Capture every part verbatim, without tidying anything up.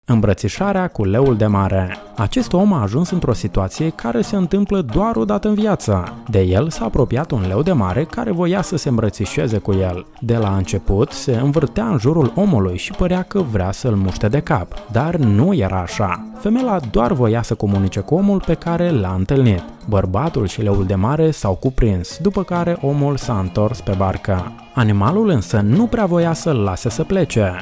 Îmbrățișarea cu leul de mare. Acest om a ajuns într-o situație care se întâmplă doar o dată în viață. De el s-a apropiat un leu de mare care voia să se îmbrățișeze cu el. De la început se învârtea în jurul omului și părea că vrea să-l muște de cap. Dar nu era așa. Femeia doar voia să comunice cu omul pe care l-a întâlnit. Bărbatul și leul de mare s-au cuprins, după care omul s-a întors pe barcă. Animalul însă nu prea voia să-l lase să plece.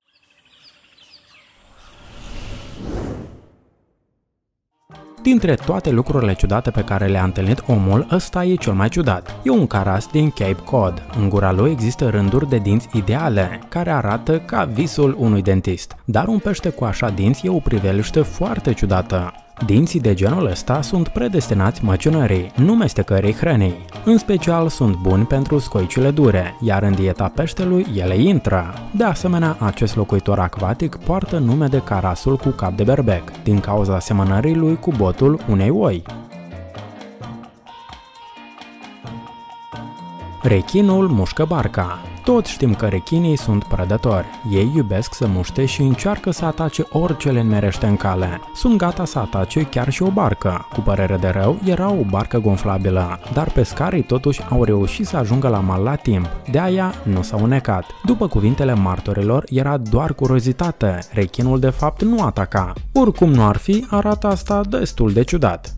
Dintre toate lucrurile ciudate pe care le-a întâlnit omul, ăsta e cel mai ciudat. E un caras din Cape Cod. În gura lui există rânduri de dinți ideale, care arată ca visul unui dentist. Dar un pește cu așa dinți e o priveliște foarte ciudată. Dinții de genul ăsta sunt predestinați măcinării, nu mestecării hrănii. În special sunt buni pentru scoicile dure, iar în dieta peștelui ele intră. De asemenea, acest locuitor acvatic poartă nume de carasul cu cap de berbec, din cauza asemănării lui cu botul unei oi. Rechinul mușcă barca. Toți știm că rechinii sunt prădători. Ei iubesc să muște și încearcă să atace orice le înmerește în cale. Sunt gata să atace chiar și o barcă. Cu părere de rău, era o barcă gonflabilă, dar pescarii totuși au reușit să ajungă la mal la timp. De aia nu s-au unecat. După cuvintele martorilor, era doar curiozitate. Rechinul de fapt nu ataca. Oricum nu ar fi, arată asta destul de ciudat.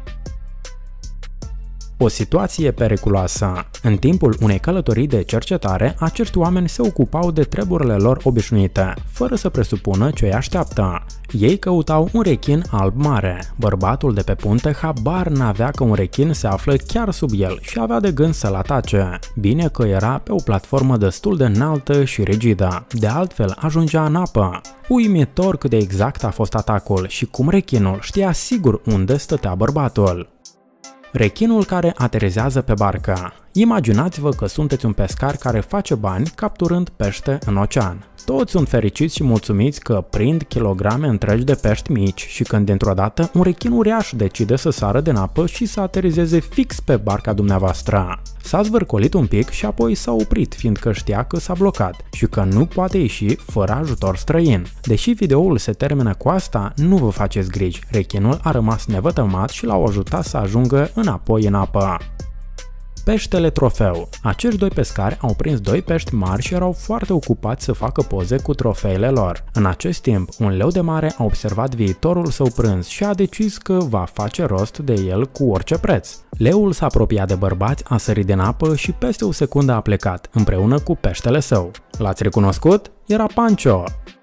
O situație periculoasă. În timpul unei călătorii de cercetare, acești oameni se ocupau de treburile lor obișnuite, fără să presupună ce îi așteaptă. Ei căutau un rechin alb mare. Bărbatul de pe punte habar n-avea că un rechin se află chiar sub el și avea de gând să-l atace. Bine că era pe o platformă destul de înaltă și rigidă, de altfel ajungea în apă. Uimitor cât de exact a fost atacul și cum rechinul știa sigur unde stătea bărbatul. Rechinul care aterizează pe barcă. Imaginați-vă că sunteți un pescar care face bani capturând pește în ocean. Toți sunt fericiți și mulțumiți că prind kilograme întregi de pești mici și când dintr-o dată un rechin uriaș decide să sară din apă și să aterizeze fix pe barca dumneavoastră. S-a zvârcolit un pic și apoi s-a oprit, fiindcă știa că s-a blocat și că nu poate ieși fără ajutor străin. Deși videoul se termină cu asta, nu vă faceți griji, rechinul a rămas nevătămat și l-au ajutat să ajungă înapoi în apă. Peștele trofeu. Acești doi pescari au prins doi pești mari și erau foarte ocupați să facă poze cu trofeile lor. În acest timp, un leu de mare a observat viitorul său prânz și a decis că va face rost de el cu orice preț. Leul s-a apropiat de bărbați, a sărit din apă și peste o secundă a plecat, împreună cu peștele său. L-ați recunoscut? Era Pancho!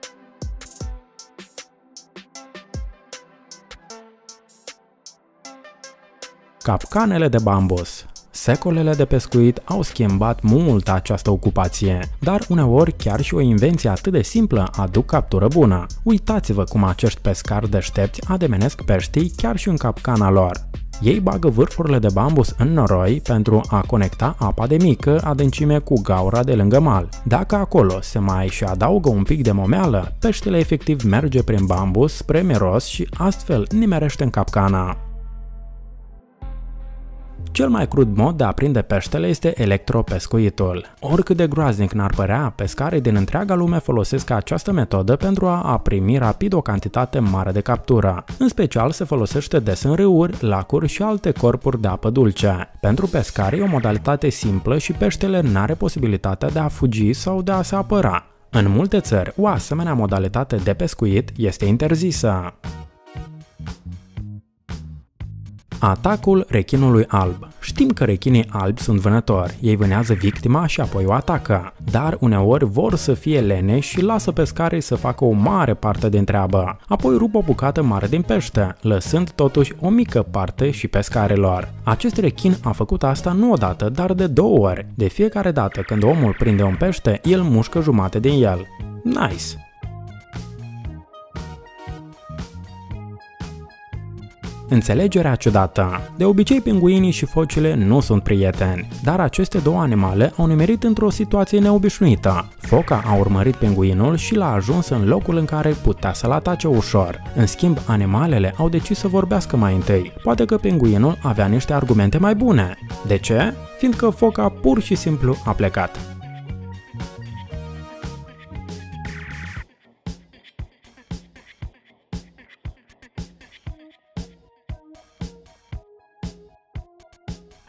Capcanele de bambus. Secolele de pescuit au schimbat mult această ocupație, dar uneori chiar și o invenție atât de simplă aduc captură bună. Uitați-vă cum acești pescari deștepți ademenesc peștii chiar și în capcana lor. Ei bagă vârfurile de bambus în noroi pentru a conecta apa de mică adâncime cu gaura de lângă mal. Dacă acolo se mai și adaugă un pic de momeală, peștele efectiv merge prin bambus spre miros și astfel nimerește în capcana. Cel mai crud mod de a prinde peștele este electropescuitul. Oricât de groaznic n-ar părea, pescarii din întreaga lume folosesc această metodă pentru a primi rapid o cantitate mare de captură. În special se folosește des în râuri, lacuri și alte corpuri de apă dulce. Pentru pescari e o modalitate simplă și peștele n-are posibilitatea de a fugi sau de a se apăra. În multe țări, o asemenea modalitate de pescuit este interzisă. Atacul rechinului alb. Știm că rechinii albi sunt vânători, ei vânează victima și apoi o atacă, dar uneori vor să fie lene și lasă pescarii să facă o mare parte din treabă, apoi rup o bucată mare din pește, lăsând totuși o mică parte și pescarilor. Acest rechin a făcut asta nu odată, dar de două ori. De fiecare dată când omul prinde un pește, el mușcă jumate din el. Nice! Înțelegerea ciudată. De obicei, pinguinii și focile nu sunt prieteni, dar aceste două animale au nimerit într-o situație neobișnuită. Foca a urmărit pinguinul și l-a ajuns în locul în care putea să-l atace ușor. În schimb, animalele au decis să vorbească mai întâi. Poate că pinguinul avea niște argumente mai bune. De ce? Fiindcă foca pur și simplu a plecat.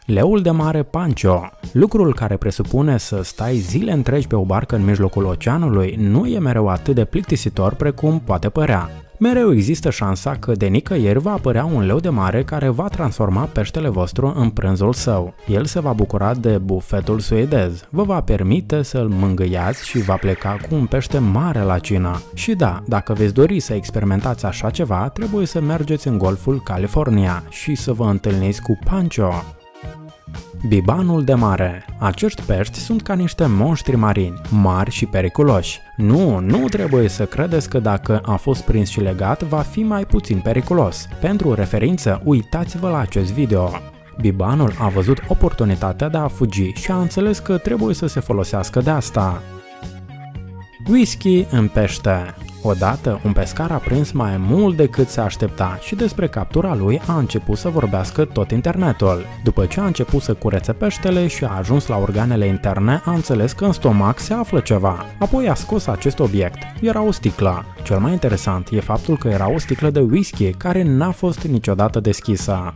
Leul de mare Pancho. Lucrul care presupune să stai zile întregi pe o barcă în mijlocul oceanului nu e mereu atât de plictisitor precum poate părea. Mereu există șansa că de nicăieri va apărea un leu de mare care va transforma peștele vostru în prânzul său. El se va bucura de bufetul suedez, vă va permite să-l mângâiați și va pleca cu un pește mare la cină. Și da, dacă veți dori să experimentați așa ceva, trebuie să mergeți în Golful California și să vă întâlniți cu Pancho. Bibanul de mare. Acești pești sunt ca niște monștri marini, mari și periculoși. Nu, nu trebuie să credeți că dacă a fost prins și legat, va fi mai puțin periculos. Pentru referință, uitați-vă la acest video. Bibanul a văzut oportunitatea de a fugi și a înțeles că trebuie să se folosească de asta. Whisky în pește. Odată, un pescar a prins mai mult decât se aștepta și despre captura lui a început să vorbească tot internetul. După ce a început să curețe peștele și a ajuns la organele interne, a înțeles că în stomac se află ceva. Apoi a scos acest obiect. Era o sticlă. Cel mai interesant e faptul că era o sticlă de whisky care n-a fost niciodată deschisă.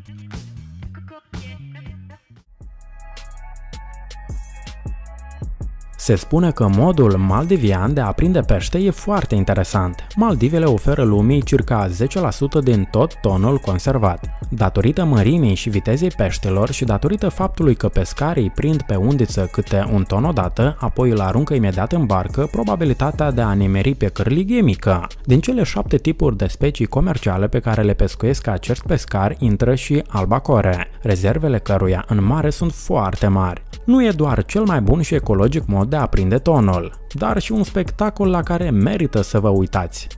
Se spune că modul maldivian de a prinde pește e foarte interesant. Maldivele oferă lumii circa zece la sută din tot tonul conservat. Datorită mărimii și vitezei peștelor și datorită faptului că pescarii prind pe undiță câte un ton odată, apoi îl aruncă imediat în barcă, probabilitatea de a nimeri pe cârlig e mică. Din cele șapte tipuri de specii comerciale pe care le pescuiesc acești pescari intră și albacore, rezervele căruia în mare sunt foarte mari. Nu e doar cel mai bun și ecologic mod de a prinde tonul, dar și un spectacol la care merită să vă uitați.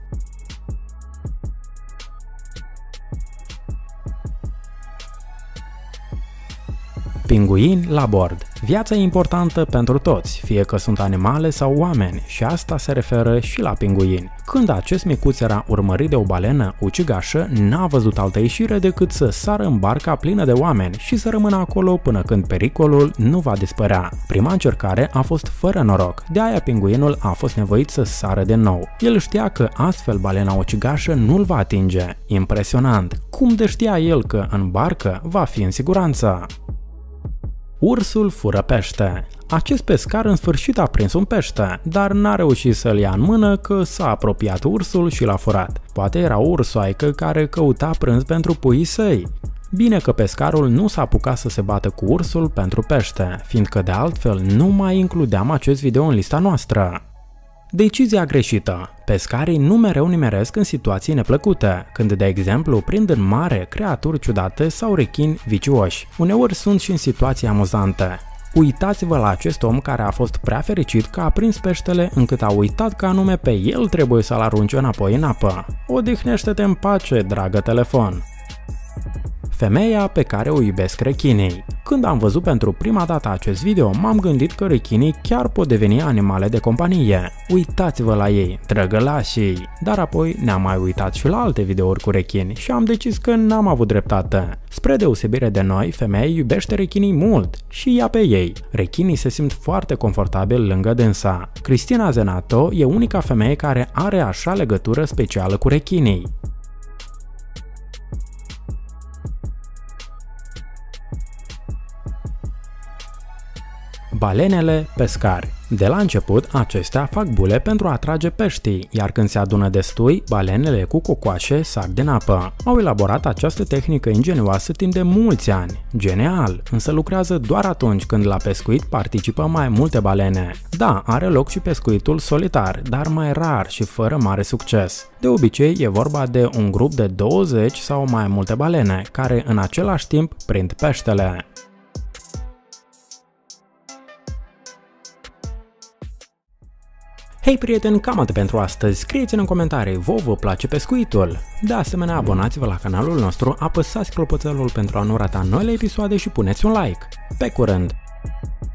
Pinguini la bord. Viața e importantă pentru toți, fie că sunt animale sau oameni, și asta se referă și la pinguini. Când acest micuț era urmărit de o balenă ucigașă, n-a văzut altă ieșire decât să sară în barca plină de oameni și să rămână acolo până când pericolul nu va dispărea. Prima încercare a fost fără noroc, de aia pinguinul a fost nevoit să sară din nou. El știa că astfel balena ucigașă nu-l va atinge. Impresionant! Cum de știa el că în barcă va fi în siguranță? Ursul fură pește. Acest pescar în sfârșit a prins un pește, dar n-a reușit să-l ia în mână că s-a apropiat ursul și l-a furat. Poate era o ursoaică care căuta prânz pentru puii săi. Bine că pescarul nu s-a apucat să se bată cu ursul pentru pește, fiindcă de altfel nu mai includeam acest video în lista noastră. Decizia greșită. Pescarii nu mereu nimeresc în situații neplăcute, când de exemplu prind în mare creaturi ciudate sau rechini vicioși. Uneori sunt și în situații amuzante. Uitați-vă la acest om care a fost prea fericit că a prins peștele încât a uitat că anume pe el trebuie să-l arunce înapoi în apă. Odihnește-te în pace, dragă telefon! Femeia pe care o iubesc rechinii. Când am văzut pentru prima dată acest video, m-am gândit că rechinii chiar pot deveni animale de companie. Uitați-vă la ei, drăgălașii! Dar apoi ne-am mai uitat și la alte videouri cu rechini și am decis că n-am avut dreptate. Spre deosebire de noi, femeia iubește rechinii mult și ia pe ei. Rechinii se simt foarte confortabil lângă dânsa. Cristina Zenato e unica femeie care are așa legătură specială cu rechinii. Balenele pescari. De la început, acestea fac bule pentru a atrage peștii, iar când se adună destui, balenele cu cocoașe sar din apă. Au elaborat această tehnică ingenioasă timp de mulți ani. Genial! Însă lucrează doar atunci când la pescuit participă mai multe balene. Da, are loc și pescuitul solitar, dar mai rar și fără mare succes. De obicei, e vorba de un grup de douăzeci sau mai multe balene, care în același timp prind peștele. Hei prieteni, cam atât pentru astăzi. Scrieți-ne în comentarii, vouă vă place pescuitul? De asemenea, abonați-vă la canalul nostru, apăsați clopoțelul pentru a nu rata noile episoade și puneți un like. Pe curând!